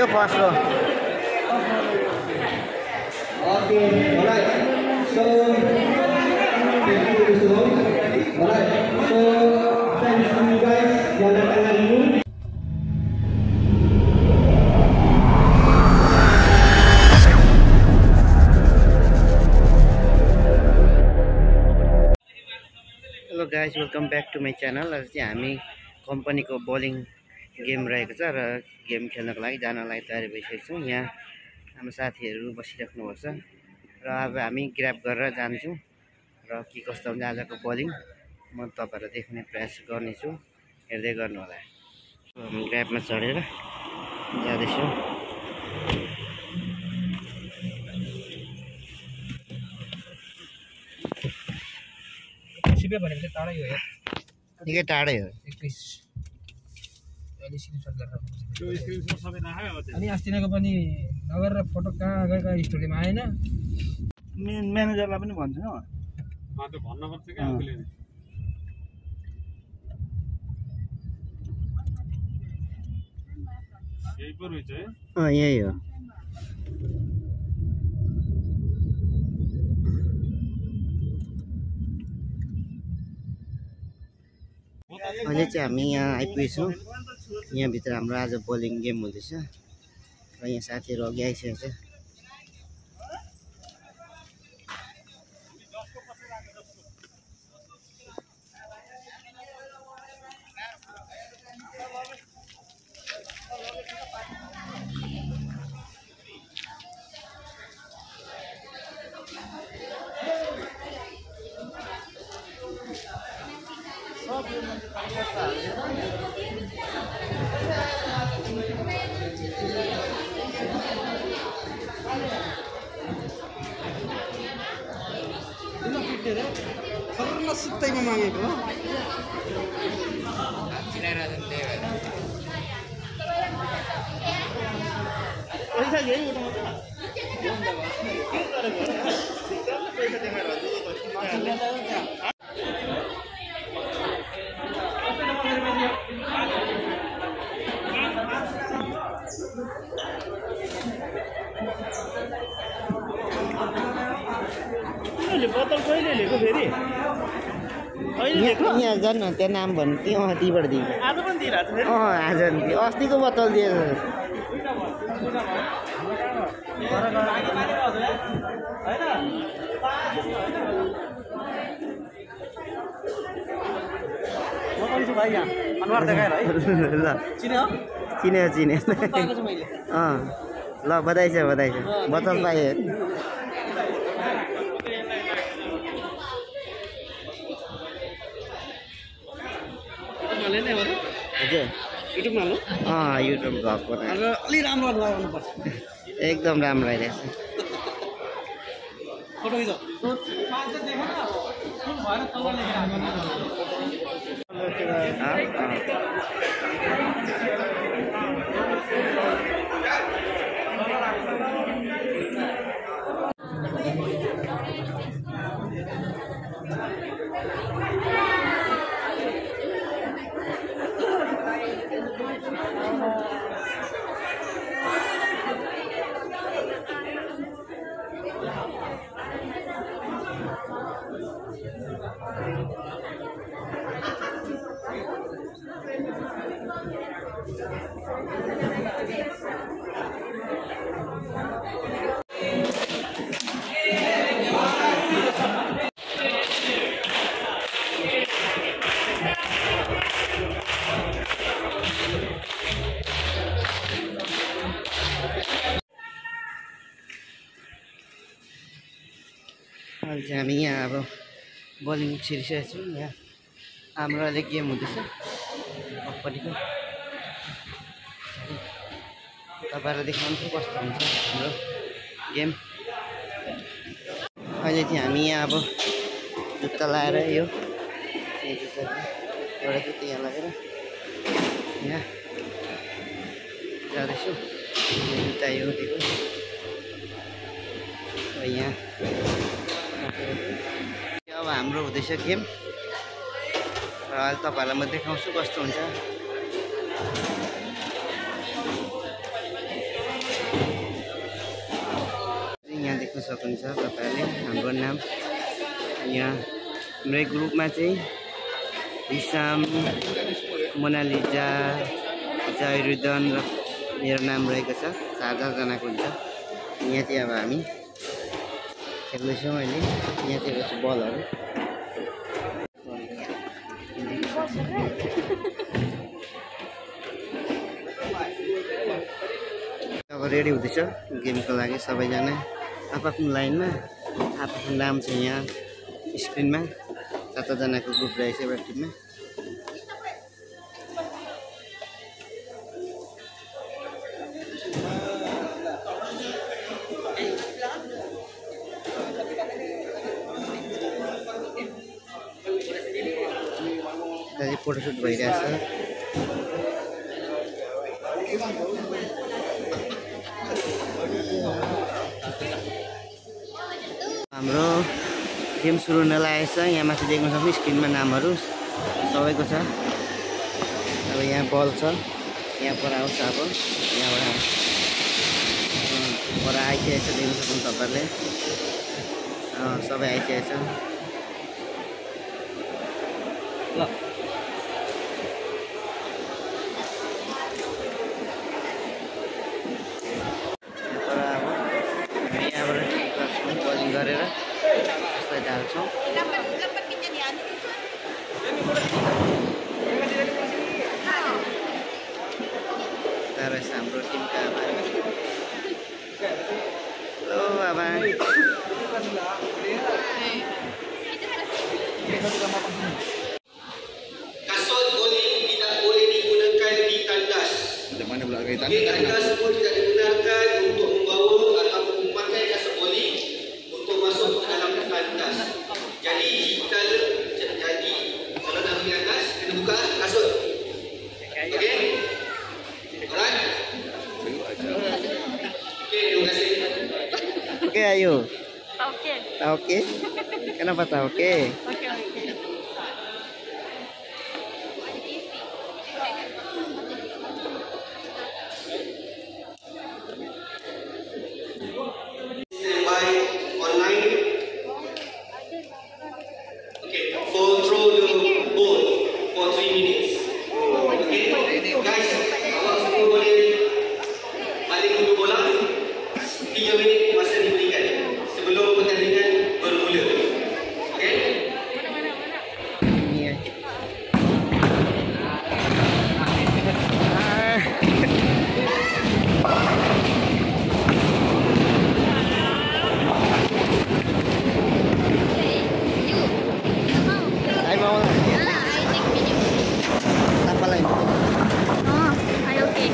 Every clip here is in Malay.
First row Okay, alright. So, thank you, Mr. Long. Alright. So, thanks to you guys yang datang hari ini. Hello guys, welcome back to my channel. आज चाहिँ हामी कम्पनीको bowling game रहेको छ र गेम खेल्नको लागि जानलाई तयारी भइसकेको छौँ। यहाँ हाम्रो साथीहरू बसिराख्नु भएको छ र अब हामी ग्र्याब गरेर जान्छौँ र के कस्तो हुन्छ आजको बलिङ म तपाईँहरूलाई देखाउने प्रयास गर्नेछु। हेर्दै गर्नु होला। हामी ग्र्याबमा चढेर जाँदैछौँ। सिपे भनेपछि टाढै हो यार, निकै टाढै हो। 21 अहिले स्क्रिनशट गरेर त्यो स्क्रिनशट सबै राख्यो अनि अस्तिनाको पनि नगरेर फोटो कहाँ गएका स्टोरीमा आएन। म्यानेजरलाई पनि भन्छु न त्यो भन्न पर्छ के आफूले नि। यही पो रहेछ है। यही हो। अहिले चाहिँ हामी यहाँ आइपुगेछौँ। यहाँभित्र हाम्रो आज बलिङ गेम हुँदैछ र यहाँ साथीहरू अघि आइसकेको छ। सुत्तैमा मागेको हो। बोतल कहिले लिएको फेरि? यहाँ जानु न, त्यहाँ नाम भन्नु कि तीबाट दिन्छ। आज पनि दिइरहेको छ। आज नि अस्तिको बोतल दिएछ। भाइ यहाँ अनुहार देखाएर है। चिन्यो चिन्यो। ल बधाई छ बधाई छ। बोतल पायो। हजुर युट्युबमा लो। युट्युब भएको अलि राम्रो अनुहार गर्नुपर्छ। एकदम राम्रो आइरहेछ। फोटो खिच। अहिले चाहिँ हामी यहाँ अब बलिङ छिरिसकेको छौँ। यहाँ हाम्रो अहिले गेम हुँदैछ कम्पनीको। तपाईँहरूलाई देखाउँछु कस्तो हुन्छ हाम्रो गेम। अहिले चाहिँ हामी यहाँ अब जुत्ता लगाएर यो एउटा जुत्ता यहाँ लगेर यहाँ जाँदैछु। जुत्ता यो दिएको यहाँ अब हाम्रो हुँदैछ गेम र अहिले तपाईँहरूलाई म देखाउँछु कस्तो हुन्छ। सक्नुहुन्छ तपाईहरुले हाम्रो नाम। यहाँ हाम्रो ग्रुपमा चाहिँ हिसाम, मोनालिजा, जयरुदन र मेरो नाम रहेको छ। 4 जनाको हुन्छ। यहाँ चाहिँ अब हामी खेल्दैछौँ अहिले। यहाँ चाहिँ बस बलहरु अब रेडी हुँदैछ गेमको लागि। सबैजना आफ्नो लाइनमा आफ्नो नाम छ यहाँ स्क्रिनमा। 7 जनाको ग्रुप रहेछ एउटा टिममा। फोटोशुट भइरहेछ। हाम्रो गेम सुरु हुन लागेको छ। यहाँ माथि देख्न सक्नु स्क्रिनमा नामहरु सबैको छ। अब यहाँ बल छ। यहाँ पर आउँछ। अब यहाँबाट पर आइसकेको छ। देख्न सक्नु तपाईहरुले सबै आइसकेको छ। ल गरेर यसलाई ढाल्छौँ। तर हाम्रो टिमका हेलो बाबा Kasut bowling tidak boleh digunakan di tandas. Mana pula kaitan? Di tandas pun tidak digunakan untuk membawa atau memakai kasut bowling untuk masuk ke dalam tandas. Jadi kalau nak pergi tandas kena buka kasut. Okey? Alright? Okey, terima kasih. Okey Ayu. Okey. Tak okey? Kenapa tak okey? Okey. Standby online. Okay, throw the ball for 3 minutes. Okay, guys, awak semua boleh balik dulu bola. 3 minit masa diberikan sebelum pertandingan bermula. Okay? Ini ya. Ay mau lah. Apa lain? Oh, ay okay.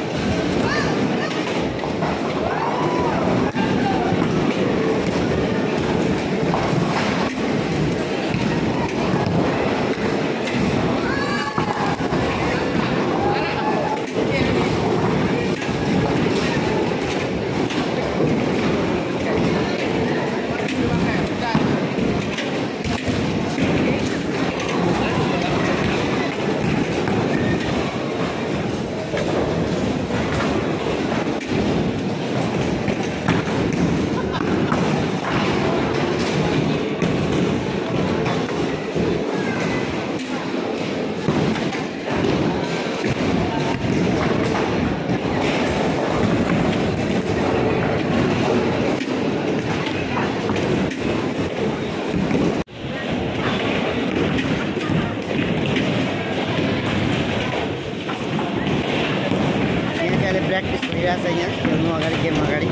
Practice भइरहेछ यहाँ खेल्नु अगाडि गेम अगाडि।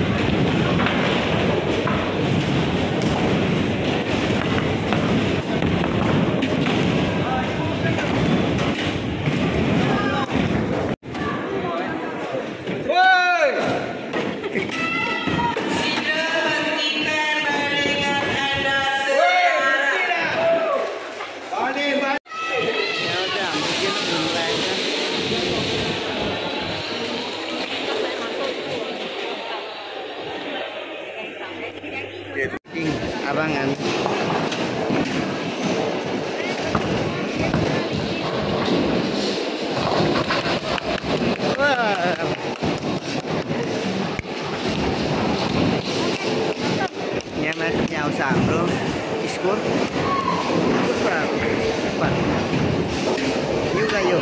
Abangan. Wah. यहाँ माथि चाहिँ आउँछ हाम्रो स्कोर। यो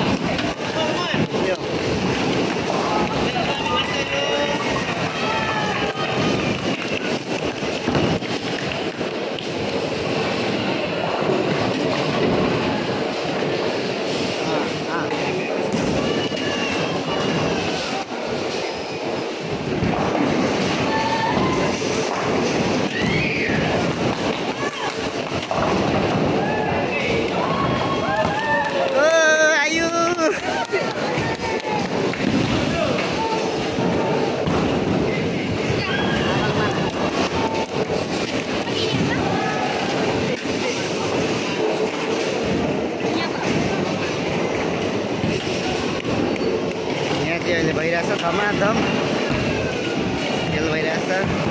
अहिले भइरहेछ धमाधम खेल भइरहेछ।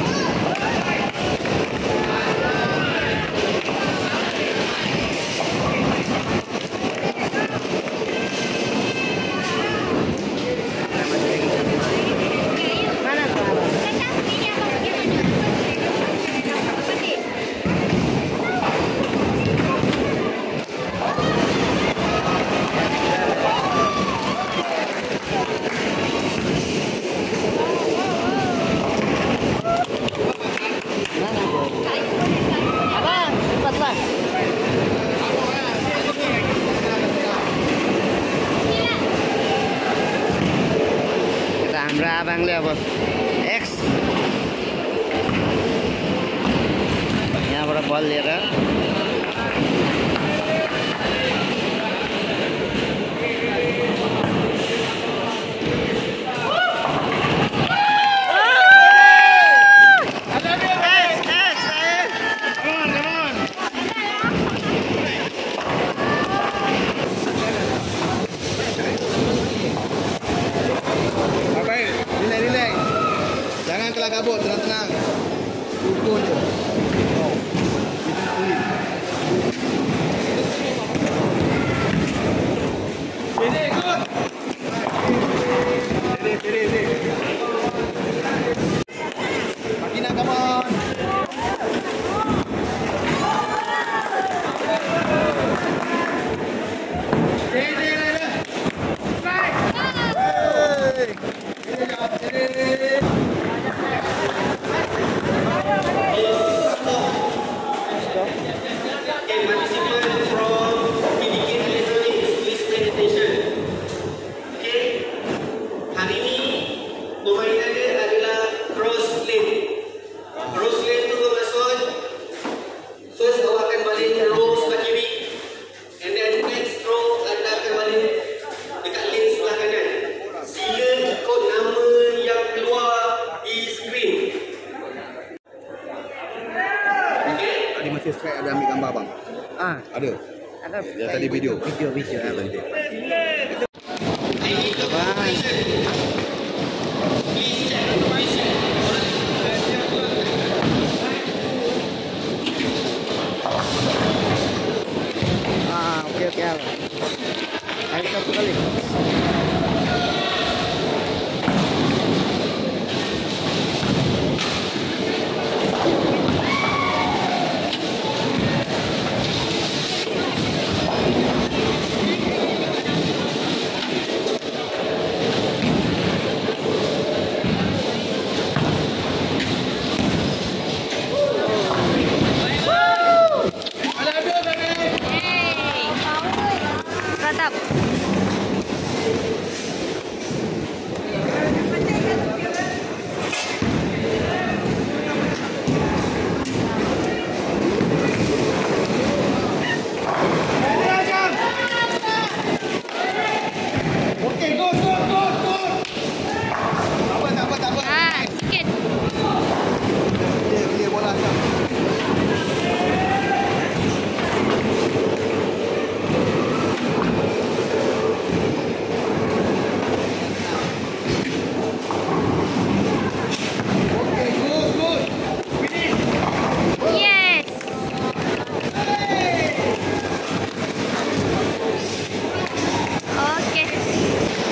हाम्रो आबाङले अब एक्स यहाँबाट बल लिएर jangan kelah kabut, tenang-tenang. Ukur je. Sini, ikut. Sini. Makina, come on. Sini. Masih strike ada ambil gambar bang? Ada. Ya tadi video. Video. Oke. Hari satu kali.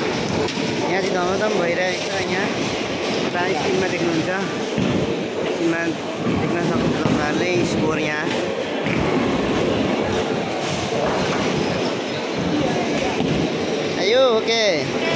धमाधम भइरहेको छ यहाँ। प्राइस स्क्रिनमा देख्नुहुन्छ, tignan sa kali skornya. Ayo, oke.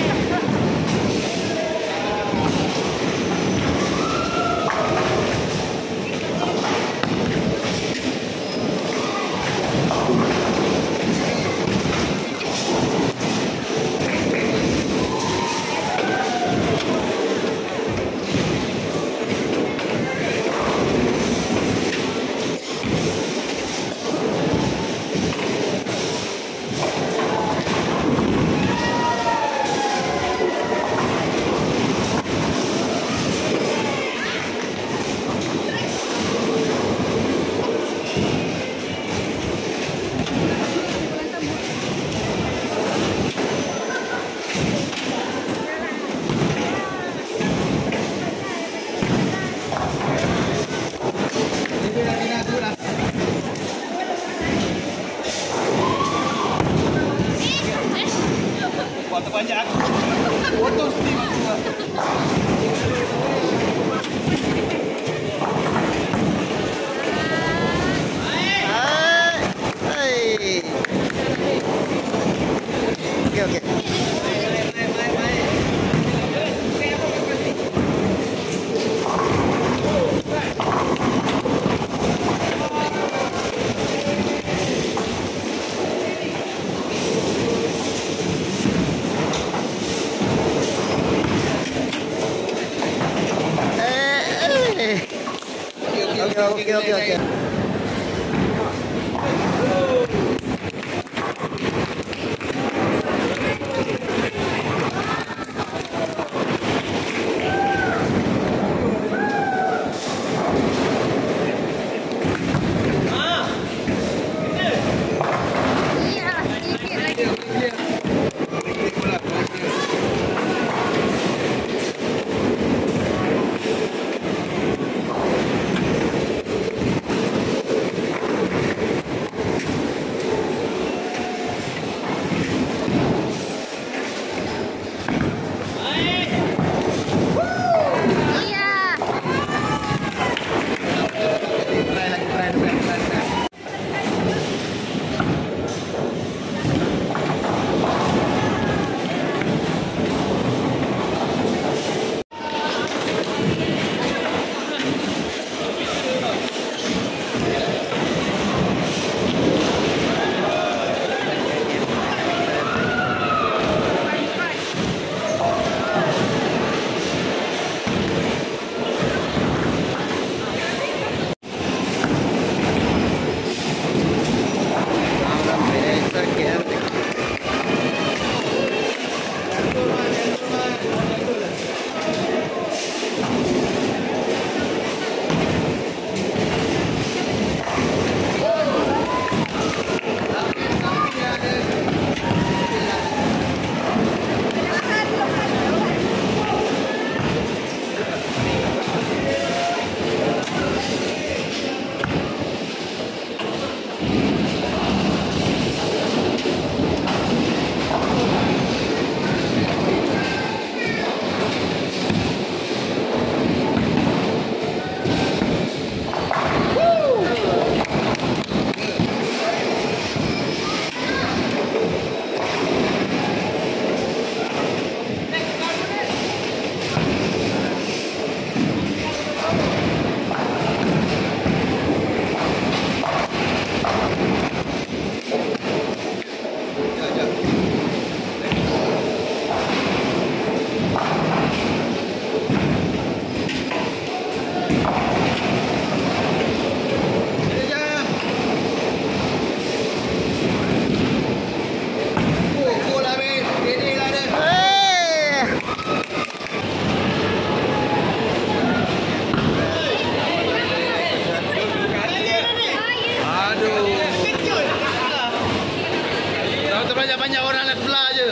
Oke. Oke. Banyak orang nak belah je.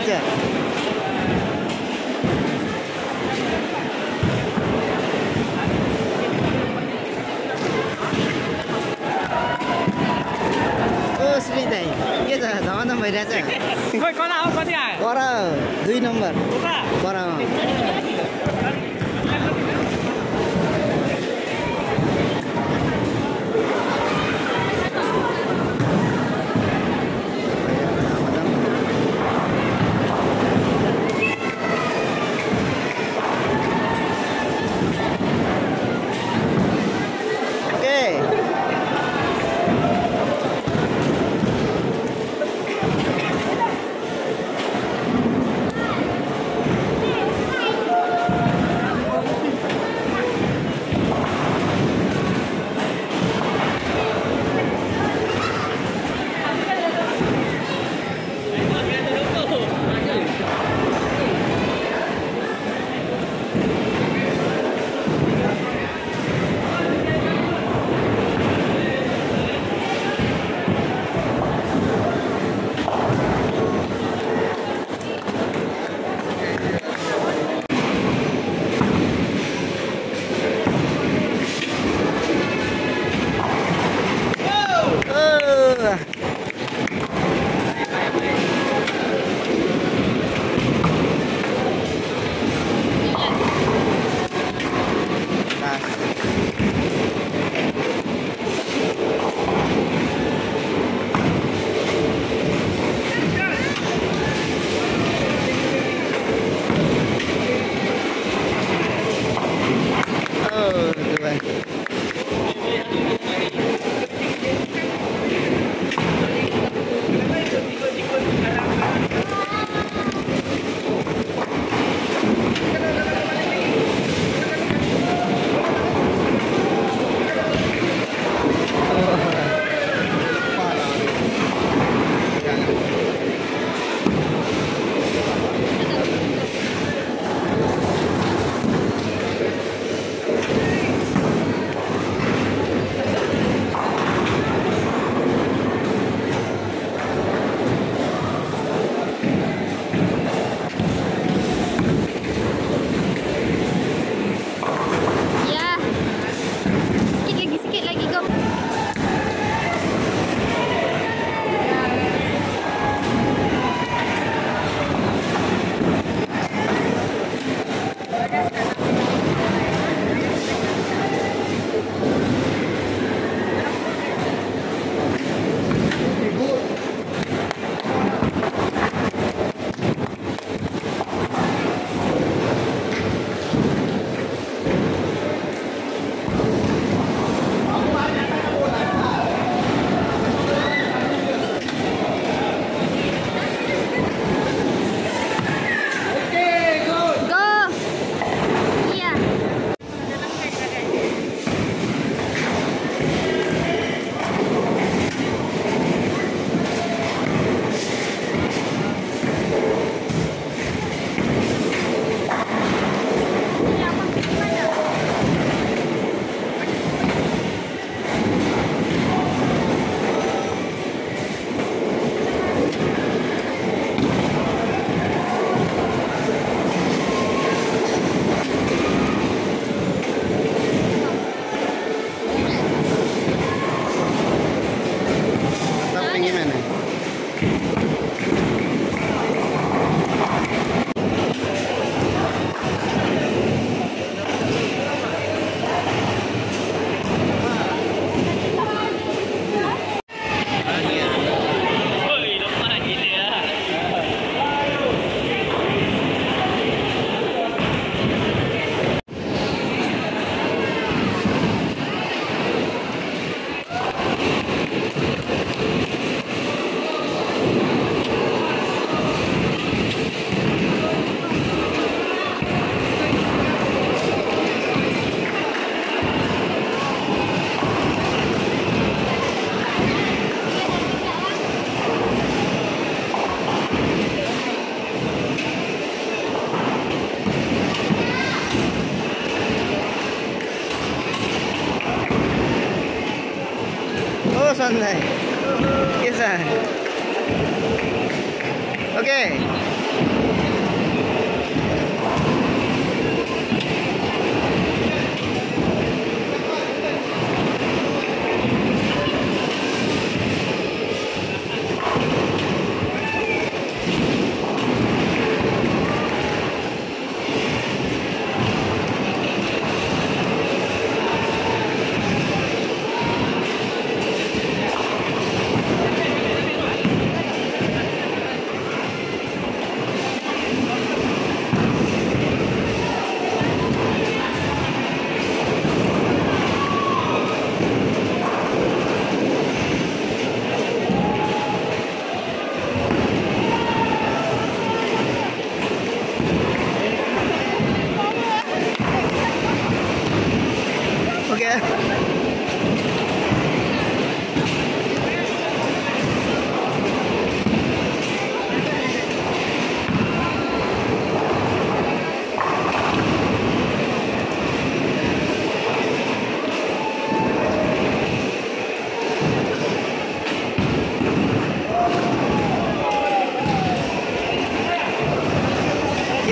खिच्छ ओ श्री दाई के छ धमाधम भइरहेछ खोइ कता हो कति आयो पर 2 नम्बर पर Sunday. Yes, sir. Okay.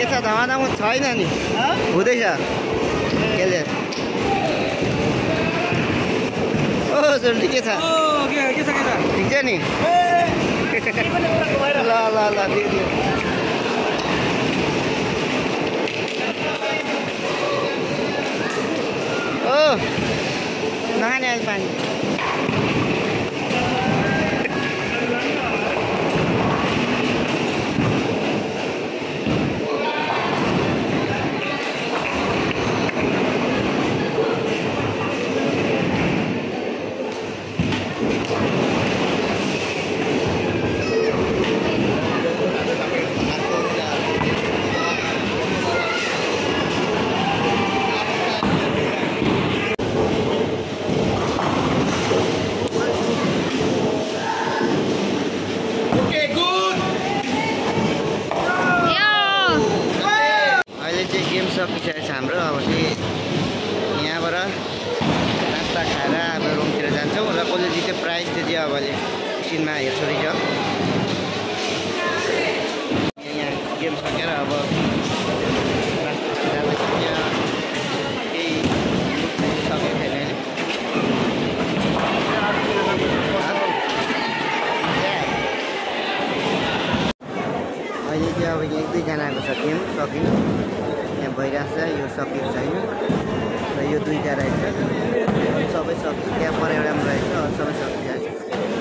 के छ धमाधम छैन नि हुँदैछ केले ओ जल्दी के छ ठिक छ नि ल ल ल दिदी ओ नखाने अहिले पानी सकिसकेको छ हाम्रो अब चाहिँ यहाँबाट नास्ता खाएर अब रुमतिर जान्छौँ र कसले जित्यो प्राइज त्यो चाहिँ अब एकछिनमा हेर्छु रहेछ यहाँ गेम सकेर अब जाँदैछ यहाँ केही सकेको छैन अहिले चाहिँ अब एक दुईजनाको छ गेम सकिनु भइरहेको छ यो सकेको छैन र यो दुईवटा रहेछ सबै सक्यो त्यहाँ पर एउटामा रहेछ सबै सकिरहेको छ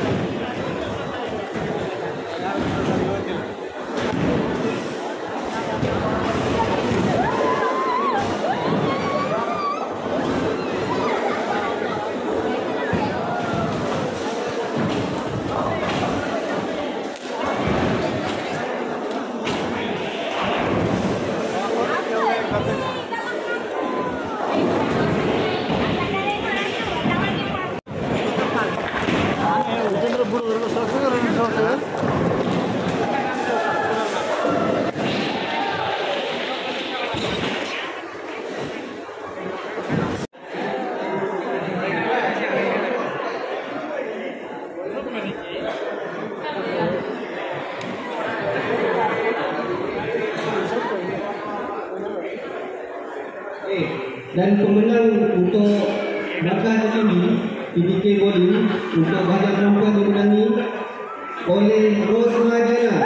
Dan pemenang untuk belakang ini PBK Bowling untuk bahagian perempuan dimenangi oleh Rose Mahadana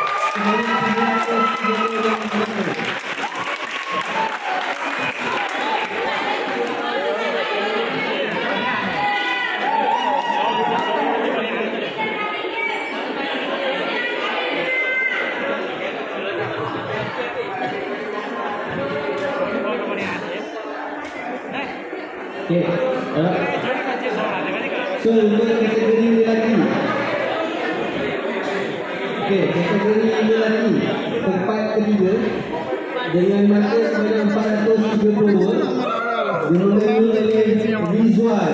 So untuk kategori lelaki, kategori lelaki tempat ketiga dengan masa sebanyak 430 dimenangi oleh Rizwan.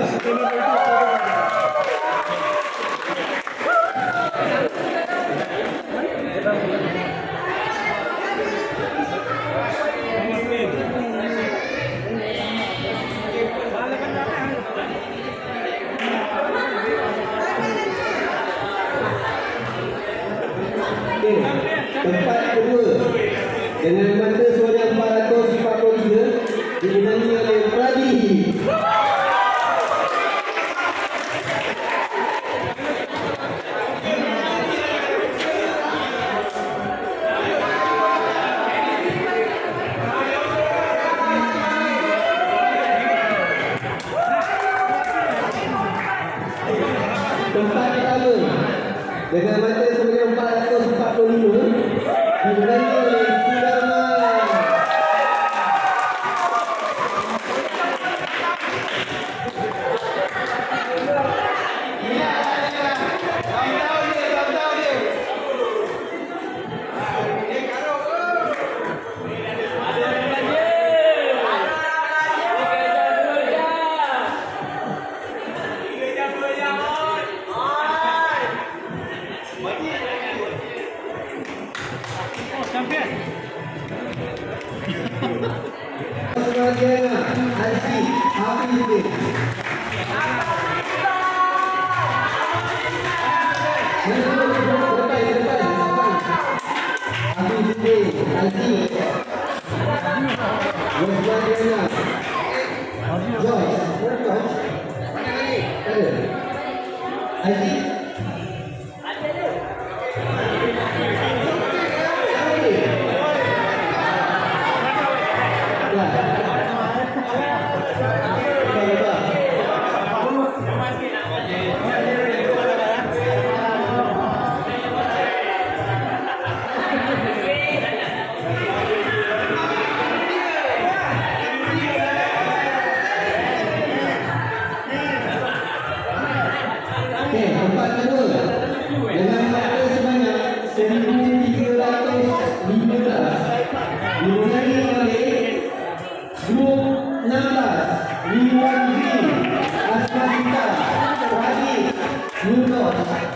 Tempat kedua dengan masa sebanyak 443 dimenangi oleh Pradi. Tempat pertama dengan masa sebanyak 445 dimenangi oleh Sudarman. Habis Wasmadiana. Josh. Josh. Ada. Haji. Tempat kedua dengan mata sebanyak 1,315 dimulai oleh grup 16 Liwan Green, Asmazita, Radit, Yunus.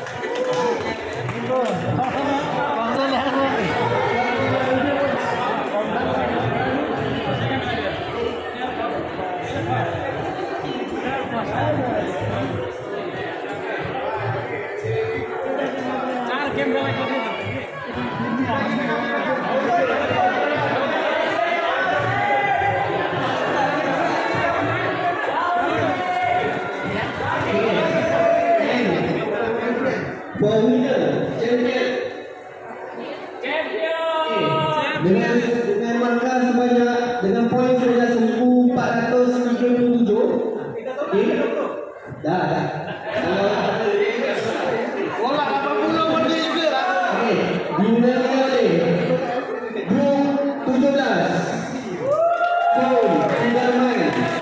Winner, champion. Dengan markah sebanyak dengan poin sebanyak 1,437. Okey. Dah. Bola 80 benda juga lah. Okey. Winner oleh grup 17. Sudarman.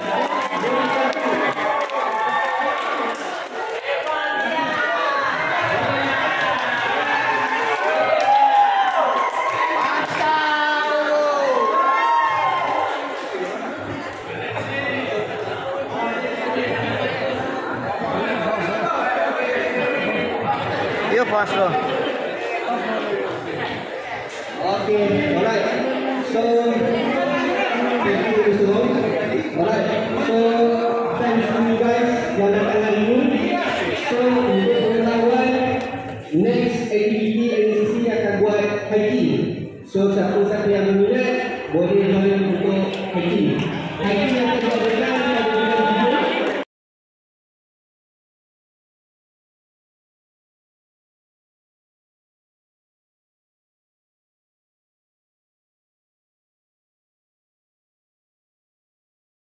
Yo paso. Okay, alright. So, thank you semua. Alright. So, thanks to you guys yang datang hari ini. So, untuk pengetahuan, next activity NCC akan buat hiking. So, siapa-siapa yang berminat boleh join untuk hiking. Hiking yang akan buat